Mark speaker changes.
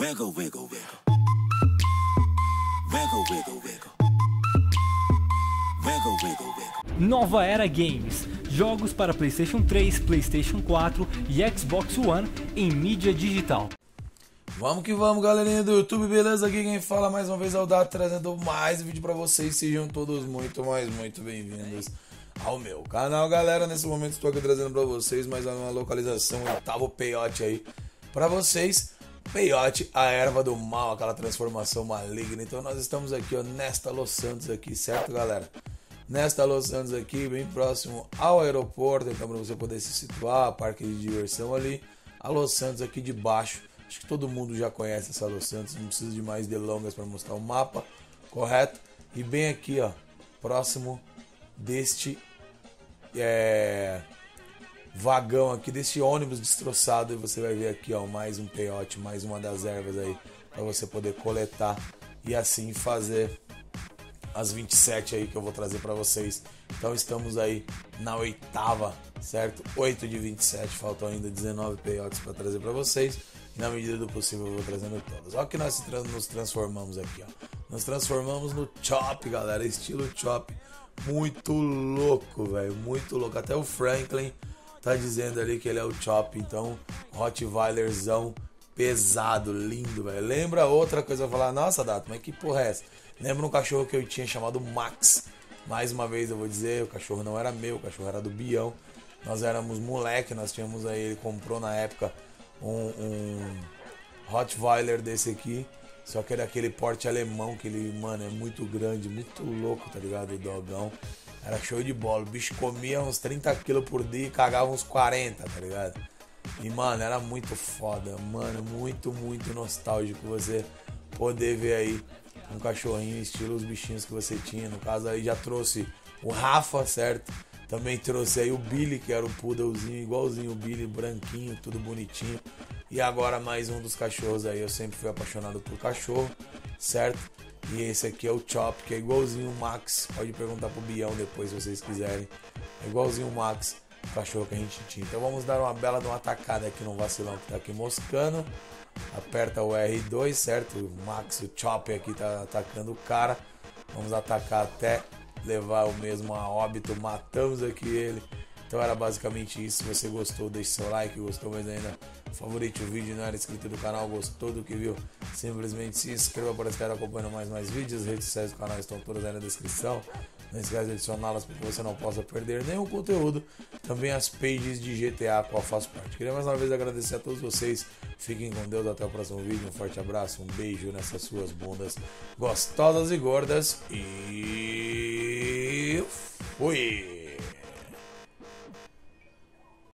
Speaker 1: Wiggle, wiggle, wiggle. Wiggle, wiggle, wiggle. Wiggle, wiggle, wiggle.
Speaker 2: Nova Era Games. Jogos para PlayStation 3, PlayStation 4 e Xbox One em mídia digital.
Speaker 3: Vamos que vamos, galerinha do YouTube, beleza? Aqui quem fala mais uma vez é o Dato, trazendo mais um vídeo pra vocês. Sejam todos muito bem-vindos ao meu canal, galera. Nesse momento estou aqui trazendo pra vocês mais uma localização, um oitavo peiote aí pra vocês. Peiote, a erva do mal, aquela transformação maligna. Então nós estamos aqui, ó, nesta Los Santos aqui, certo, galera? Nesta Los Santos aqui, bem próximo ao aeroporto, então pra você poder se situar, parque de diversão ali. A Los Santos aqui de baixo. Acho que todo mundo já conhece essa Los Santos, não precisa de mais delongas para mostrar o mapa, correto? E bem aqui, ó, próximo deste vagão aqui, desse ônibus destroçado, e você vai ver aqui, ó, mais um peiote, mais uma das ervas aí, para você poder coletar e assim fazer as 27 aí que eu vou trazer para vocês. Então estamos aí na oitava, certo? 8 de 27, faltam ainda 19 peiotes para trazer para vocês. Na medida do possível eu vou trazendo todas. Olha que nós nos transformamos aqui, ó. Nos transformamos no Chop, galera. Estilo Chop. Muito louco, velho. Muito louco. Até o Franklin tá dizendo ali que ele é o Chop. Então, Rottweilerzão pesado, lindo, velho. Lembra outra coisa? Eu vou falar, nossa, Dato, mas que porra é essa? Lembra um cachorro que eu tinha chamado Max. Mais uma vez eu vou dizer, o cachorro não era meu, o cachorro era do Bião. Nós éramos moleque, nós tínhamos aí, ele comprou na época um Rottweiler desse aqui, só que era aquele porte alemão, que ele, mano, é muito grande, muito louco, tá ligado? O dogão era show de bola, o bicho comia uns 30 kg por dia e cagava uns 40, tá ligado? E, mano, era muito foda, mano, muito nostálgico você poder ver aí um cachorrinho estilo os bichinhos que você tinha. No caso aí já trouxe o Rafa, certo? Também trouxe aí o Billy, que era o poodlezinho, igualzinho o Billy, branquinho, tudo bonitinho. E agora mais um dos cachorros aí, eu sempre fui apaixonado por cachorro, certo? E esse aqui é o Chop, que é igualzinho o Max. Pode perguntar pro Bião depois se vocês quiserem. É igualzinho o Max, o cachorro que a gente tinha. Então vamos dar uma bela de uma atacada aqui no vacilão que tá aqui moscando. Aperta o R2, certo? O Max, o Chop aqui tá atacando o cara. Vamos atacar até levar o mesmo a óbito, matamos aqui ele. Então era basicamente isso. Se você gostou, deixe seu like, gostou mais ainda, favorite o vídeo, não era inscrito do canal, gostou do que viu, simplesmente se inscreva para estar acompanhando mais vídeos. As redes sociais do canal estão todas aí na descrição, não esquece de adicioná-las para que você não possa perder nenhum conteúdo. Também as pages de GTA, a qual faço parte. Queria mais uma vez agradecer a todos vocês, fiquem com Deus, até o próximo vídeo, um forte abraço, um beijo nessas suas bundas gostosas e gordas e fui!